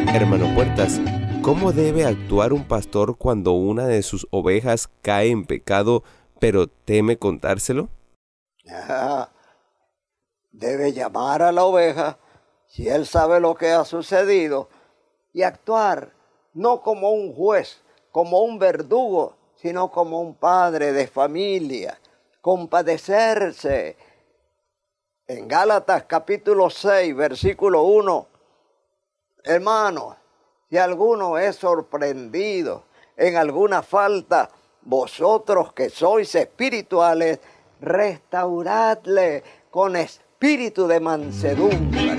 Hermano Puertas, ¿cómo debe actuar un pastor cuando una de sus ovejas cae en pecado, pero teme contárselo? Ah, Debe llamar a la oveja si él sabe lo que ha sucedido y actuar no como un juez, como un verdugo, sino como un padre de familia, compadecerse. En Gálatas capítulo 6, versículo 1, hermanos, si alguno es sorprendido en alguna falta, vosotros que sois espirituales, restauradle con espíritu de mansedumbre.